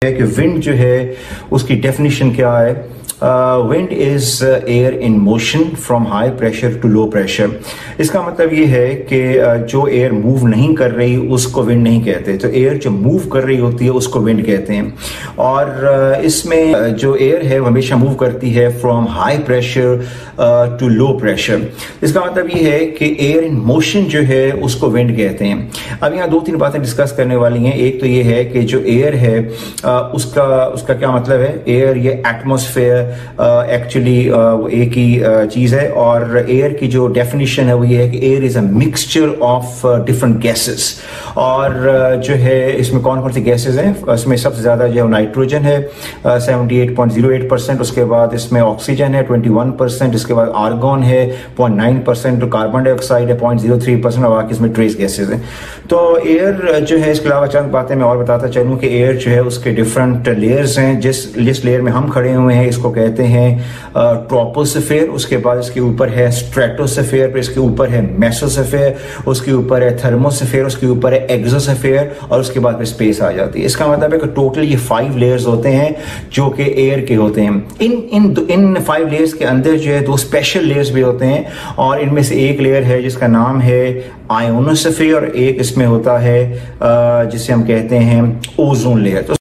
कि विंड जो है उसकी डेफिनेशन क्या है। Wind is air in motion from high pressure to low pressure. इसका मतलब ये है कि जो एयर मूव नहीं कर रही उसको विंड नहीं कहते, तो एयर जो मूव कर रही होती है उसको विंड कहते हैं। और इसमें जो एयर है वो हमेशा मूव करती है from high pressure to low pressure. इसका मतलब ये है कि एयर इन मोशन जो है उसको विंड कहते हैं। अब यहाँ दो तीन बातें डिस्कस करने वाली हैं। एक तो ये है कि जो एयर है उसका क्या मतलब है। एयर ये एटमॉस्फेयर एक्चुअली एक ही चीज है, और एयर की जो डेफिनेशन है वो ये है कि air is a mixture of different gases. और जो है इसमें कौन कौन सी गैसेस हैं, इसमें सबसे ज्यादा जो है नाइट्रोजन है 78.08%, उसके बाद इसमें ऑक्सीजन है 21%, इसके बाद आर्गॉन है 0.9%, कार्बन डाइऑक्साइड है 0.03%, और बाकी इसमें ट्रेस गैसेस हैं। तो एयर जो है, इसके अलावा चंद बातें मैं और बताता चलूं कि एयर जो है उसके डिफरेंट लेयर्स हैं। जिस लेयर में हम खड़े हुए हैं इसको कहते हैं ट्रोपोस्फेयर, उसके बाद इसके ऊपर है स्ट्रेटोस्फेयर, फिर इसके ऊपर है मेसोस्फेयर, उसके ऊपर है थर्मोस्फेयर, उसके ऊपर है एक्सोस्फेयर, और उसके बाद फिर स्पेस आ जाती है। इसका मतलब है कि टोटल ये 5 लेयर्स होते हैं जो कि एयर के होते हैं। इन 5 लेयर्स के अंदर जो है 2 स्पेशल लेयर्स भी होते हैं, और इनमें से एक लेयर है जिसका नाम है आयोनोस्फेयर, और एक इसमें होता है जिसे हम कहते हैं ओजोन लेयर।